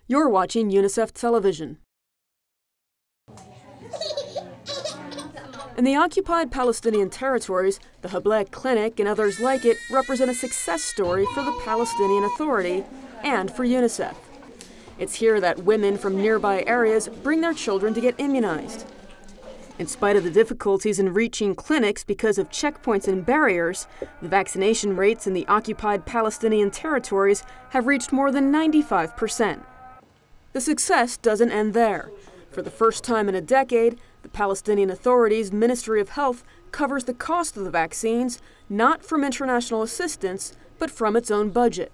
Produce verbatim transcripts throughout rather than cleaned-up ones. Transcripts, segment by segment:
You're watching UNICEF television. In the Occupied Palestinian Territories, the Hableh Clinic and others like it represent a success story for the Palestinian Authority and for UNICEF. It's here that women from nearby areas bring their children to get immunized. In spite of the difficulties in reaching clinics because of checkpoints and barriers, the vaccination rates in the Occupied Palestinian Territories have reached more than ninety-five percent. The success doesn't end there. For the first time in a decade, the Palestinian Authority's Ministry of Health covers the cost of the vaccines, not from international assistance, but from its own budget.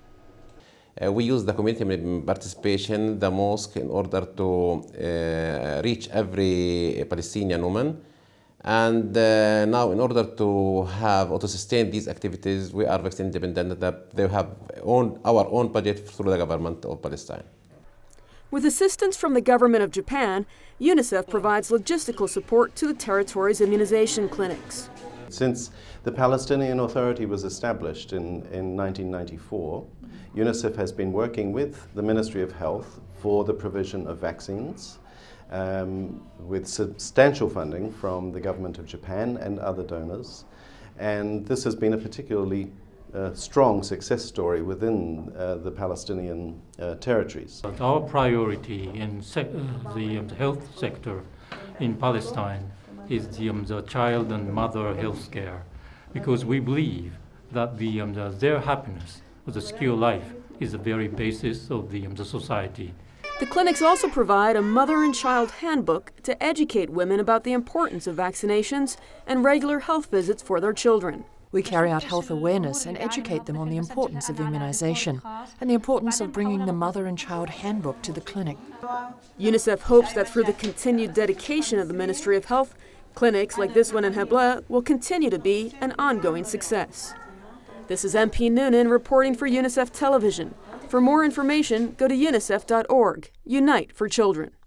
Uh, we use the community participation, the mosque, in order to uh, reach every Palestinian woman. And uh, now, in order to have or to sustain these activities, we are vaccine independent. That they have own, our own budget through the government of Palestine. With assistance from the government of Japan, UNICEF provides logistical support to the territory's immunization clinics. Since the Palestinian Authority was established in, in nineteen ninety-four, UNICEF has been working with the Ministry of Health for the provision of vaccines, um, with substantial funding from the government of Japan and other donors. And this has been a particularly uh, strong success story within uh, the Palestinian uh, territories. Our priority in sec uh, the, um, the health sector in Palestine is the, um, the child and mother health care, because we believe that the, um, the, their happiness, the secure life, is the very basis of the, um, the society. The clinics also provide a mother and child handbook to educate women about the importance of vaccinations and regular health visits for their children. We carry out health awareness and educate them on the importance of immunization and the importance of bringing the mother and child handbook to the clinic. UNICEF hopes that through the continued dedication of the Ministry of Health, clinics like this one in Hableh will continue to be an ongoing success. This is M P Nunan reporting for UNICEF Television. For more information, go to unicef dot org. Unite for Children.